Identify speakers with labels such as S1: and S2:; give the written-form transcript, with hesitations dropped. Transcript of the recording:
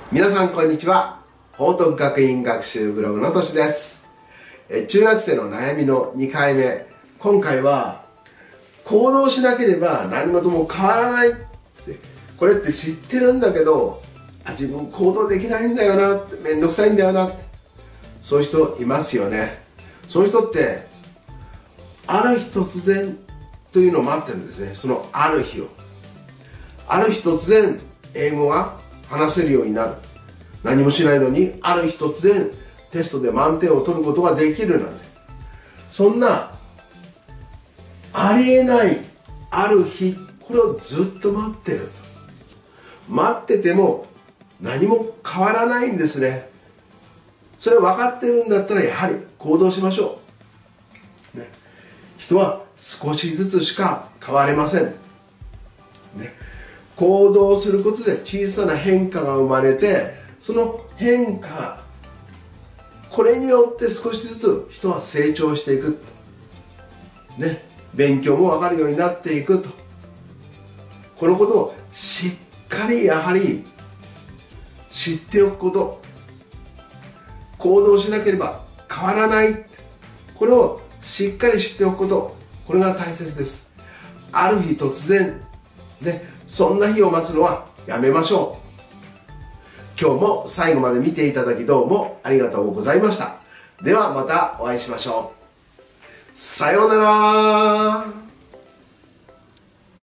S1: 皆さんこんにちは。報徳学院学習ブログのとしです。中学生の悩みの2回目。今回は行動しなければ何事も変わらないって、これって知ってるんだけど自分行動できないんだよなって、めんどくさいんだよなって、そういう人いますよね。そういう人ってある日突然というのを待ってるんですね。そのある日を、ある日突然英語が話せるようになる。何もしないのにある日突然テストで満点を取ることができるなんて、そんなありえないある日、これをずっと待ってる。待ってても何も変わらないんですね。それ分かってるんだったらやはり行動しましょう、ね、人は少しずつしか変われません、ね、行動することで小さな変化が生まれて、その変化、これによって少しずつ人は成長していく、ね、勉強も分かるようになっていくと。このことをしっかりやはり知っておくこと、行動しなければ変わらない、これをしっかり知っておくこと、これが大切です。ある日突然ね、そんな日を待つのはやめましょう。今日も最後まで見ていただきどうもありがとうございました。ではまたお会いしましょう。さようなら。